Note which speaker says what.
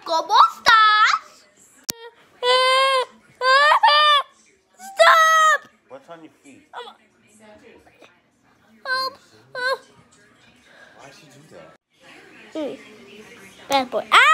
Speaker 1: ¿Cómo estás? Stop!
Speaker 2: What's on your feet?
Speaker 1: Help. Why'd she do that? Bad boy.